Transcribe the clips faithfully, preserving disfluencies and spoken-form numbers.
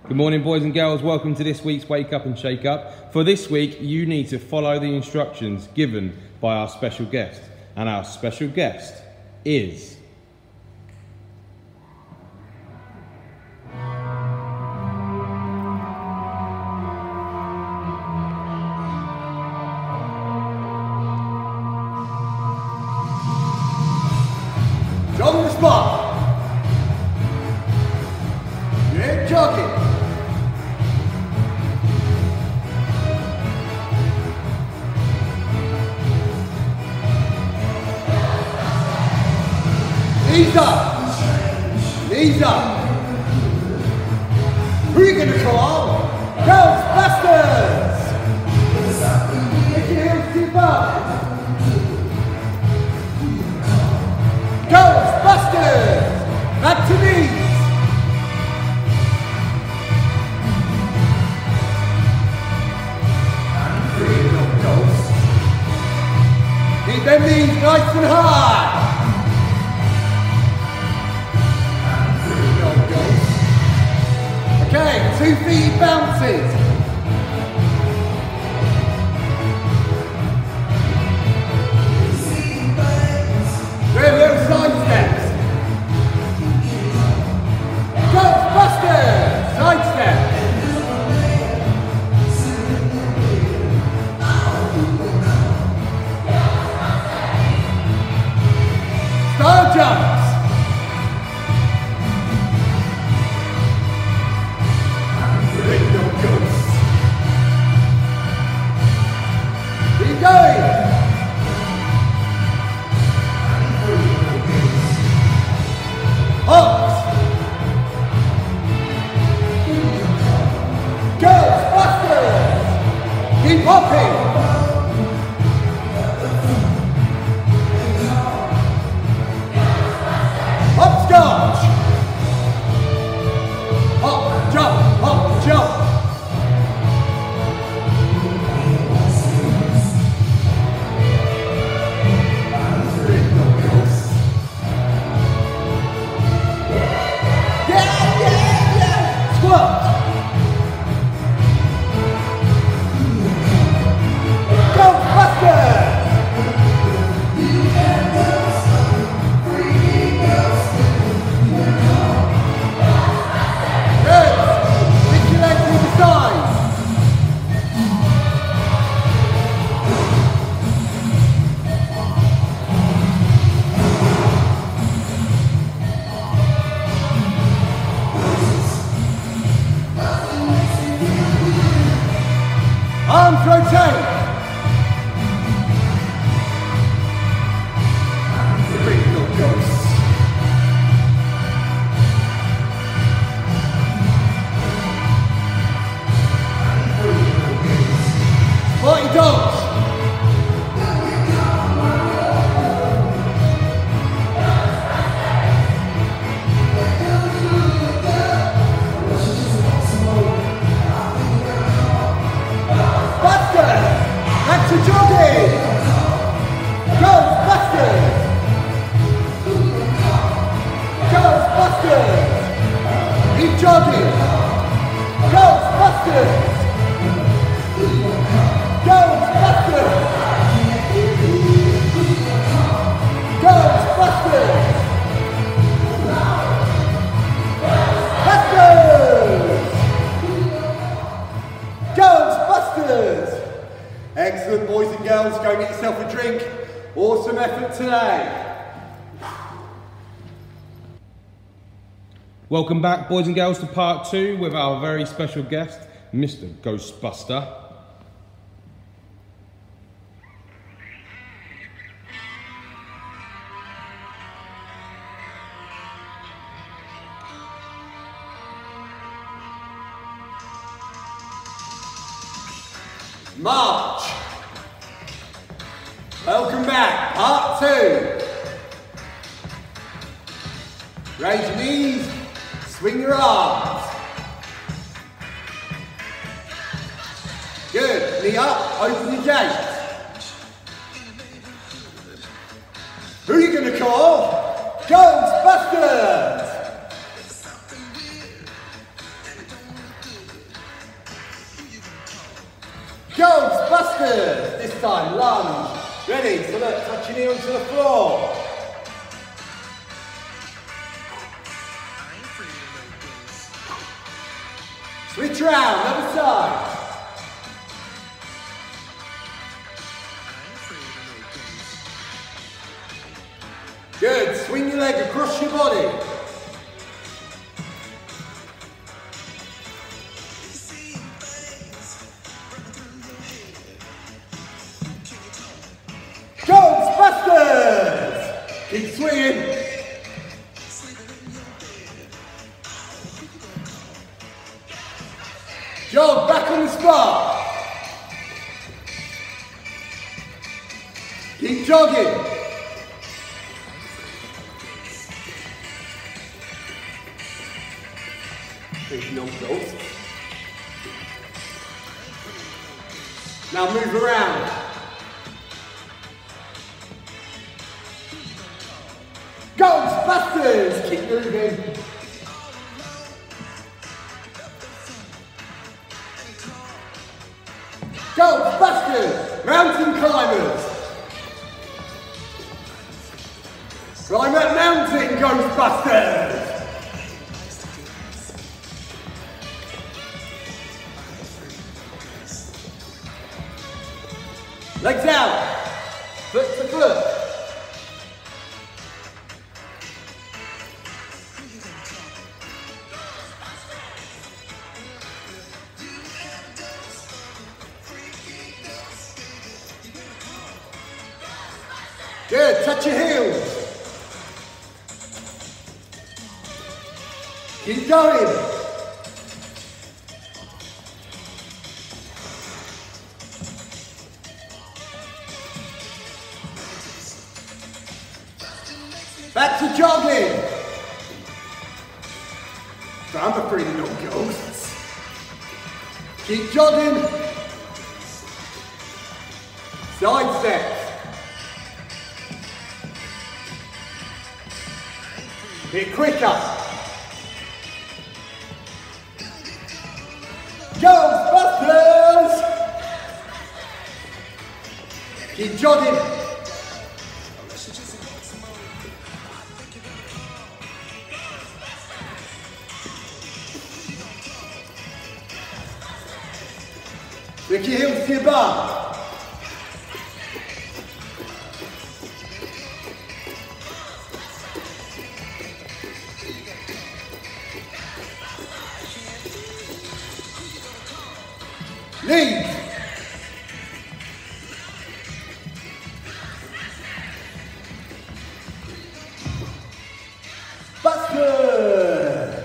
Good morning, boys and girls. Welcome to this week's Wake Up and Shake Up. For this week, you need to follow the instructions given by our special guest. And our special guest is... On the spot. You're jogging. Knees up. Knees up. Who are you going to call? Ghostbusters. Make your heels tip up. Ghostbusters. Back to knees. Keep them knees nice and high. Okay, two feet bounces. Three little side steps. Ghostbusters! Side step. Star jumps. Keep going. Hops. Ghostbusters. Keep hopping. Hopscotch. Hop, jump, hop, jump. Arms rotate. Bring your ghosts. Forty dogs. Back to jogging! Ghostbusters! Ghostbusters! Keep jogging! Ghostbusters! Ghostbusters! Ghostbusters! Ghostbusters! Ghostbusters! Excellent, boys and girls. Go and get yourself a drink. Awesome effort today. Welcome back, boys and girls, to part two with our very special guest, Mister Ghostbuster. March. Welcome back, part two. Raise your knees, swing your arms. Good, knee up, open your gate. Who are you going to call? Ghostbusters! Ghostbusters! This time, lunge. Ready, so look, touch your knee onto the floor. Switch round, other side. Good, swing your leg across your body. Ghostbusters! Keep swinging. Jog back on the spot. Keep jogging. No ghost. Now move around. Ghostbusters! Keep moving. Ghostbusters! Mountain climbers! Climb that mountain, Ghostbusters! Legs out, foot to foot. Good, touch your heels. Keep going. Back to jogging. I'm afraid of no ghosts. Keep jogging. Side steps. Bit quicker. Ghostbusters! Keep jogging. Lift your heels to your bum. Knees. Busters.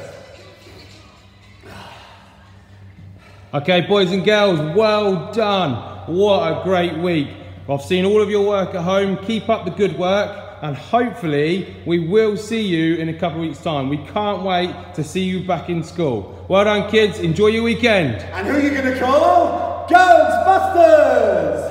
Okay, boys and girls, well done. What a great week. I've seen all of your work at home. Keep up the good work, and hopefully we will see you in a couple of weeks' time. We can't wait to see you back in school. Well done, kids. Enjoy your weekend. And who are you going to call? Ghostbusters!